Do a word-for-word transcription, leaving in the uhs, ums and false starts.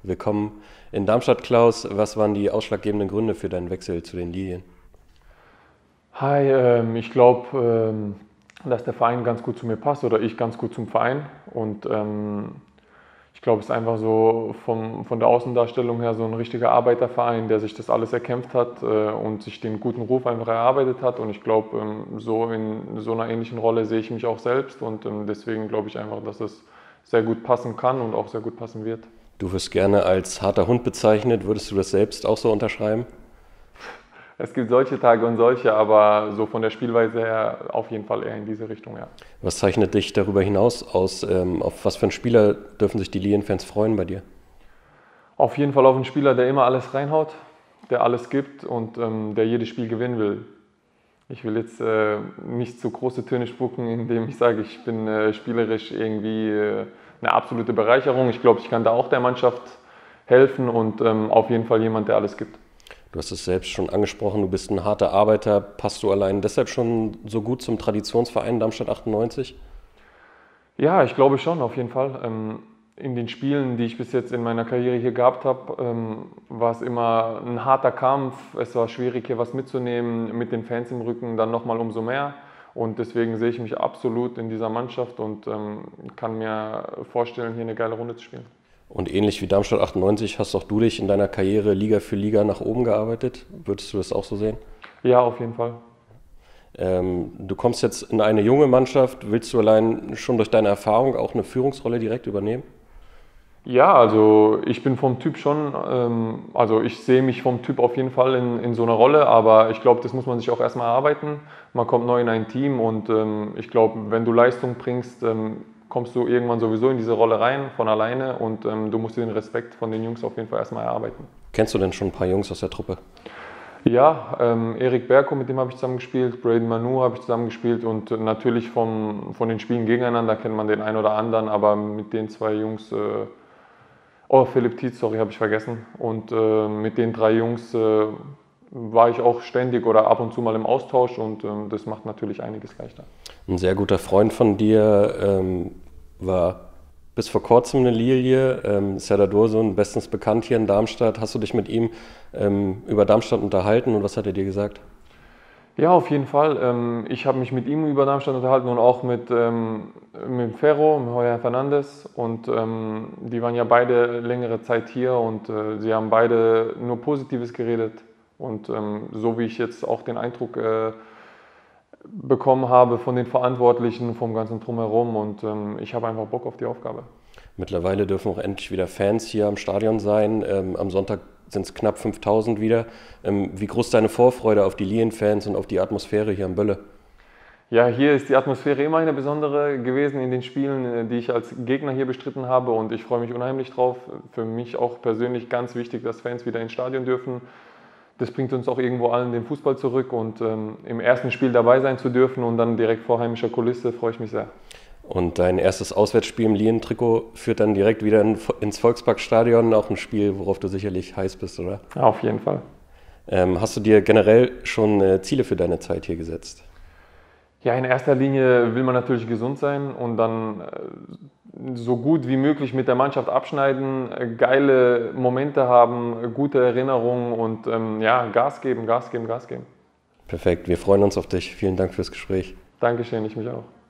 Willkommen in Darmstadt, Klaus. Was waren die ausschlaggebenden Gründe für deinen Wechsel zu den Lilien? Hi, ähm, ich glaube, ähm, dass der Verein ganz gut zu mir passt oder ich ganz gut zum Verein. Und ähm, ich glaube, es ist einfach so vom, von der Außendarstellung her so ein richtiger Arbeiterverein, der sich das alles erkämpft hat äh, und sich den guten Ruf einfach erarbeitet hat. Und ich glaube, ähm, so in so einer ähnlichen Rolle sehe ich mich auch selbst. Und ähm, deswegen glaube ich einfach, dass es sehr gut passen kann und auch sehr gut passen wird. Du wirst gerne als harter Hund bezeichnet. Würdest du das selbst auch so unterschreiben? Es gibt solche Tage und solche, aber so von der Spielweise her auf jeden Fall eher in diese Richtung, ja. Was zeichnet dich darüber hinaus aus? Ähm, auf was für einen Spieler dürfen sich die Lilien-Fans freuen bei dir? Auf jeden Fall auf einen Spieler, der immer alles reinhaut, der alles gibt und ähm, der jedes Spiel gewinnen will. Ich will jetzt äh, nicht zu große Töne spucken, indem ich sage, ich bin äh, spielerisch irgendwie äh, eine absolute Bereicherung. Ich glaube, ich kann da auch der Mannschaft helfen und ähm, auf jeden Fall jemand, der alles gibt. Du hast es selbst schon angesprochen, du bist ein harter Arbeiter. Passt du allein deshalb schon so gut zum Traditionsverein Darmstadt achtundneunzig? Ja, ich glaube schon, auf jeden Fall. Ähm, in den Spielen, die ich bis jetzt in meiner Karriere hier gehabt habe, ähm, war es immer ein harter Kampf. Es war schwierig, hier was mitzunehmen, mit den Fans im Rücken dann nochmal umso mehr. Und deswegen sehe ich mich absolut in dieser Mannschaft und ähm, kann mir vorstellen, hier eine geile Runde zu spielen. Und ähnlich wie Darmstadt achtundneunzig hast auch du dich in deiner Karriere Liga für Liga nach oben gearbeitet. Würdest du das auch so sehen? Ja, auf jeden Fall. Ähm, du kommst jetzt in eine junge Mannschaft. Willst du allein schon durch deine Erfahrung auch eine Führungsrolle direkt übernehmen? Ja, also ich bin vom Typ schon, ähm, also ich sehe mich vom Typ auf jeden Fall in, in so einer Rolle, aber ich glaube, das muss man sich auch erstmal erarbeiten. Man kommt neu in ein Team und ähm, ich glaube, wenn du Leistung bringst, ähm, kommst du irgendwann sowieso in diese Rolle rein von alleine und ähm, du musst dir den Respekt von den Jungs auf jeden Fall erstmal erarbeiten. Kennst du denn schon ein paar Jungs aus der Truppe? Ja, ähm, Erik Berko, mit dem habe ich zusammen gespielt, Braden Manu habe ich zusammen gespielt und äh, natürlich vom, von den Spielen gegeneinander kennt man den einen oder anderen, aber mit den zwei Jungs, äh, oh, Philipp Tietz, sorry, habe ich vergessen, und äh, mit den drei Jungs äh, war ich auch ständig oder ab und zu mal im Austausch und ähm, das macht natürlich einiges leichter. Ein sehr guter Freund von dir ähm, war bis vor kurzem eine Lilie, ähm, Serdar Dursun, bestens bekannt hier in Darmstadt. Hast du dich mit ihm ähm, über Darmstadt unterhalten und was hat er dir gesagt? Ja, auf jeden Fall. Ähm, ich habe mich mit ihm über Darmstadt unterhalten und auch mit, ähm, mit Ferro, mit Heuer Fernandes. Und ähm, die waren ja beide längere Zeit hier und äh, sie haben beide nur Positives geredet. Und ähm, so wie ich jetzt auch den Eindruck äh, bekommen habe von den Verantwortlichen, vom ganzen Drumherum. Und ähm, ich habe einfach Bock auf die Aufgabe. Mittlerweile dürfen auch endlich wieder Fans hier am Stadion sein. Ähm, am Sonntag sind es knapp fünftausend wieder. Ähm, wie groß ist deine Vorfreude auf die Lilien-Fans und auf die Atmosphäre hier am Bölle? Ja, hier ist die Atmosphäre immer eine besondere gewesen in den Spielen, die ich als Gegner hier bestritten habe und ich freue mich unheimlich drauf. Für mich auch persönlich ganz wichtig, dass Fans wieder ins Stadion dürfen. Das bringt uns auch irgendwo allen den Fußball zurück und ähm, im ersten Spiel dabei sein zu dürfen und dann direkt vor heimischer Kulisse freue ich mich sehr. Und dein erstes Auswärtsspiel im Lilien-Trikot führt dann direkt wieder in, ins Volksparkstadion, auch ein Spiel, worauf du sicherlich heiß bist, oder? Ja, auf jeden Fall. Ähm, hast du dir generell schon äh, Ziele für deine Zeit hier gesetzt? Ja, in erster Linie will man natürlich gesund sein und dann äh, so gut wie möglich mit der Mannschaft abschneiden, äh, geile Momente haben, äh, gute Erinnerungen und ähm, ja, Gas geben, Gas geben, Gas geben. Perfekt, wir freuen uns auf dich. Vielen Dank fürs Gespräch. Dankeschön, ich mich auch.